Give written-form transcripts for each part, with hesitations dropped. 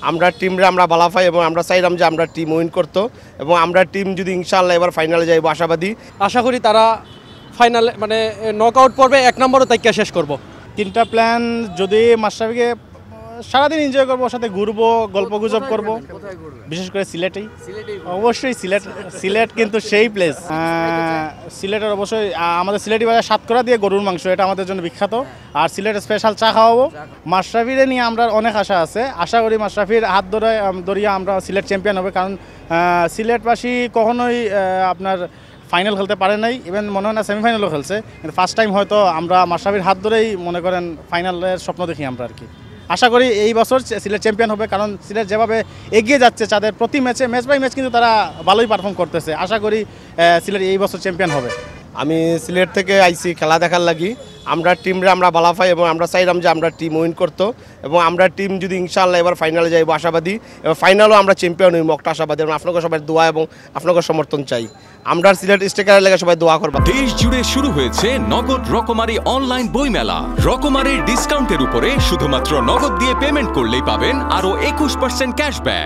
আমরা টিমরে আমরা ভালো পাই এবং আমরা চাইলাম যে আমরা টিম উইন করতো এবং আমরা টিম যদি ইনশাআল্লাহ এবার ফাইনালে যাইব আশাবাদী। আশা করি তারা ফাইনালে মানে নকআউট পর্বে 1 নম্বরে তাইকা শেষ করব। তিনটা প্ল্যান, যদি মাশরাফিকে সারাদিন এনজয় করবো, সাথে ঘুরবো, গল্প গুজব করবো, বিশেষ করে সিলেটেই। অবশ্যই সিলেট কিন্তু সেই প্লেস। সিলেটের অবশ্যই আমাদের সিলেটি বাজার সাতকরা দিয়ে গরুর মাংস, এটা আমাদের জন্য বিখ্যাত। আর সিলেটের স্পেশাল চা খাওয়াবো। মাশরাফিরে নিয়ে আমরা অনেক আশা আছে। আশা করি মাশরাফির হাত ধরিয়ে আমরা সিলেট চ্যাম্পিয়ন হবে, কারণ সিলেটবাসী কখনোই আপনার ফাইনাল খেলতে পারে নাই, ইভেন মনে হয় না সেমিফাইনালও খেলছে, কিন্তু ফার্স্ট টাইম হয়তো আমরা মাশরাফির হাত ধরেই মনে করেন ফাইনালের স্বপ্ন দেখি আমরা আর কি। আশা করি এই বছর সিলেট চ্যাম্পিয়ন হবে, কারণ সিলেট যেভাবে এগিয়ে যাচ্ছে তাদের প্রতি ম্যাচ বাই ম্যাচ কিন্তু তারা ভালোই পারফর্ম করতেছে। আশা করি সিলেট এই বছর চ্যাম্পিয়ন হবে। আমি সিলেট থেকে আইছি খেলা দেখার লাগি। আমরা টিমরে আমরা ভালো পাই এবং আমরা চাইলাম যে আমরা টিম উইন করতো এবং আমরা টিম যদি ইনশাআল্লাহ এবার ফাইনালে যাইব আশাবাদী এবং ফাইনালও আমরা চ্যাম্পিয়ন হইব একটা আশাবাদী এবং আপনাকে সবাই দোয়া এবং আপনাকে সমর্থন চাই। আমরা সিলেট স্টেকারের লেগে সবাই দোয়া করব। দেশ জুড়ে শুরু হয়েছে নগদ রকমারি অনলাইন বইমেলা। রকমারির ডিসকাউন্টের উপরে শুধুমাত্র নগদ দিয়ে পেমেন্ট করলেই পাবেন আরো 21% ক্যাশব্যাক।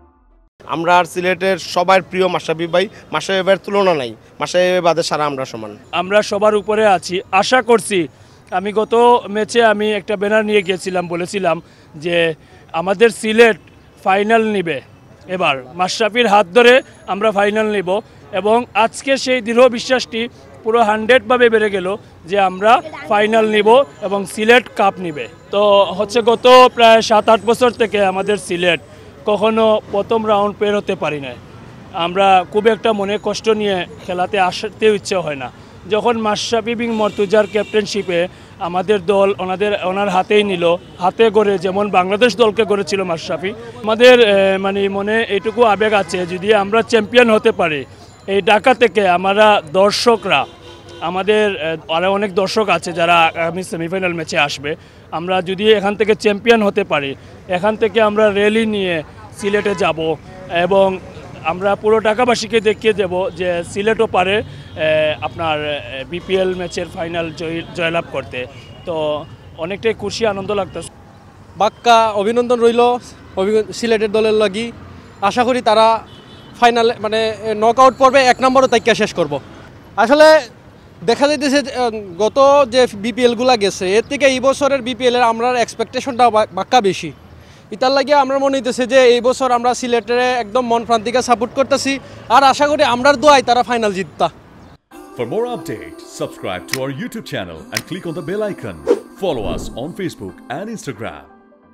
আমরা আর সিলেটের সবার প্রিয় মাশরাফি ভাই, মাশরাফি ভাইয়ের তুলনা নাই। মাশরাফি বাদে সারা আমরা সমান, আমরা সবার উপরে আছি। আশা করছি, আমি গত ম্যাচে আমি একটা ব্যানার নিয়ে গিয়েছিলাম, বলেছিলাম যে আমাদের সিলেট ফাইনাল নিবে, এবার মাশরাফির হাত ধরে আমরা ফাইনাল নিব এবং আজকে সেই দৃঢ় বিশ্বাসটি পুরো 100ভাবে বেড়ে গেল যে আমরা ফাইনাল নিব এবং সিলেট কাপ নিবে। তো হচ্ছে গত প্রায় 7-8 বছর থেকে আমাদের সিলেট কখনো প্রথম রাউন্ড পের হতে পারি না। আমরা খুব একটা মনে কষ্ট নিয়ে খেলাতে আসতেও ইচ্ছে হয় না। যখন মাশরাফি বিন মর্তুজার ক্যাপ্টেনশিপে আমাদের দল ওনার হাতেই নিল, হাতে গড়ে যেমন বাংলাদেশ দলকে গড়েছিল মাশরাফি, আমাদের মনে এইটুকু আবেগ আছে, যদি আমরা চ্যাম্পিয়ন হতে পারি এই ঢাকা থেকে, আমরা দর্শকরা, আমাদের আরও অনেক দর্শক আছে যারা আগামী সেমিফাইনাল ম্যাচে আসবে, আমরা যদি এখান থেকে চ্যাম্পিয়ন হতে পারি, এখান থেকে আমরা র্যালি নিয়ে সিলেটে যাব এবং আমরা পুরো ঢাকাবাসীকে দেখিয়ে দেব যে সিলেটও পারে আপনার বিপিএল ম্যাচের ফাইনাল জয়লাভ করতে। তো অনেকটাই খুশি, আনন্দ লাগতেছে। বাক্কা অভিনন্দন রইল সিলেটের দলের লাগি। আশা করি তারা ফাইনালে মানে নকআউট পর্বে 1 নম্বরে তাইকা শেষ করব। আসলে দেখা যাইতেছে গত যে বিপিএলগুলা গেছে, এর থেকে এই বছরের বিপিএলের আমরা এক্সপেকটেশনটা বাক্কা বেশি। এটার লাগে আমরা মনে হইতেছে যে এই বছর আমরা সিলেটের একদম মন প্রাণ থেকে সাপোর্ট করতেছি, আর আশা করি আমরার দোয়ায় তারা ফাইনাল জিততা। For more updates, subscribe to our YouTube channel and click on the bell icon. Follow us on Facebook and Instagram.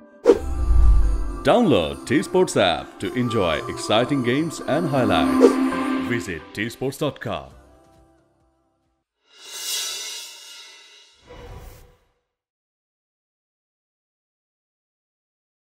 Download TSports app to enjoy exciting games and highlights. Visit tsports.com.